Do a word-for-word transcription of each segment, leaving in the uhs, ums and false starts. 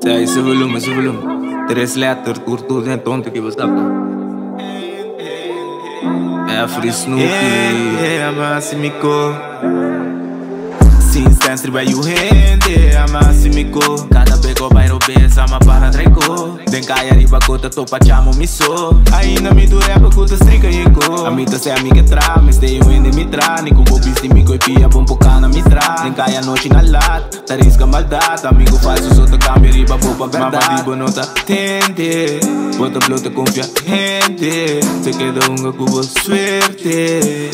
Aí, esse volume, esse volume. Três letras, curto dentro ontem que você tá. É a Free Snoopy. É a Massimico. Since then, stribay you hende a Massimico. Cada bego bairro besa, ma para treco. Den kaya riba kota to pachamo miso. Ainda me do rap kuta strika yeko. Amita se amiga tra, me stay you hende mitra. Ni kubo bisti mi koi pia pompo kana mitra. Den kaya noche na lat, tarisca maldad. Amigo falso sota cambia riba boba verdad. Mama dibo nota tente, bota blota confia gente. Se queda unga kubo suerte.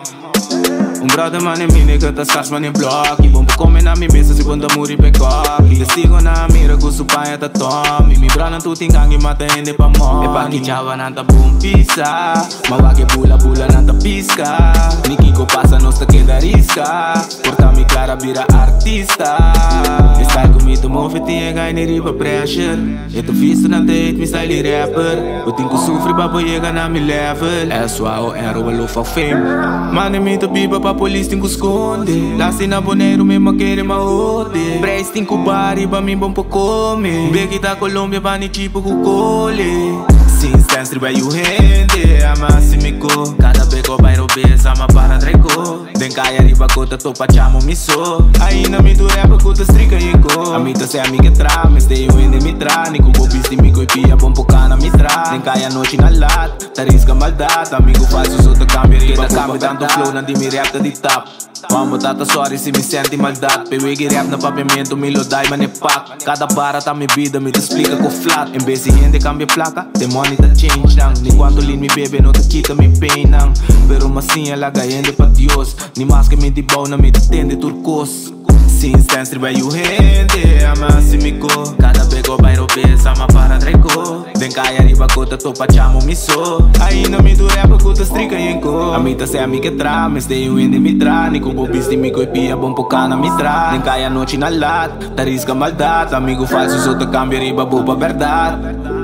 Um brother man em mim, nega tá scars man em block. Bom pra comer na minha mesa, segunda muri pecoque. Te sigo na mira, com su pai tá tome. Mi brana tu tingang e mata ende pa mo. E pa ki chava nanta boom pisa. Mawage pula pula nanta pisca. Ni kiko passa, nos ta queda risca. Porta mi clara vira artista. E style comigo, move tinha gai ne riba pressure. E tu visto na date, mi style rapper. Eu tenho que sofrer pra chegar na mi level. É sua o era o love of fame. Mane mi to biba pa polícia tem que esconder. Lassi na boneiro mesmo querer ma ode. Preço tem que bar e pra mim bom pra comer. Beque da Colômbia pra ni tipo com cole. Since then stribay you hende a Massimico. Cada beco bairro besa ma para treco. Den kaya riba kota to pachamo miso. Ainda me do rap kuta strika yeko. Amita se amiga tra, me stay you hende mitra. Ni kubo bisti mi koi pia pompo kana mitra. Den kaya noche na lat, tarisca maldad. Amigo falso sota cambia riba cambia tanto flow na di mi rap di top. Vamos tata sorry se me sente maldade. Pewegi rap na pavimento, me lo dai mane pak. Cada barra tá mi vida, me te explica com flat. Em vez de gente cambia placa, the money tá change nang. Ni quanto lean mi bebe, no te quita mi pain nang. Pero masinha la gayende pa Dios. Ni más que me di na me te tende turcos. Since then stribay you hende a Massimico. Cada bego bairro besa, ma para treco. Den kaya riba kota to pachamo miso. Ainda me do rap kuta strika yenko. Amita se amiga tra, me stay you hende mitra. Ni kubo bisti mi koi pia bom po kana mitra. Den kaya noche na lat, tarisca maldad. Amigo falso sota cambia riba boba verdad.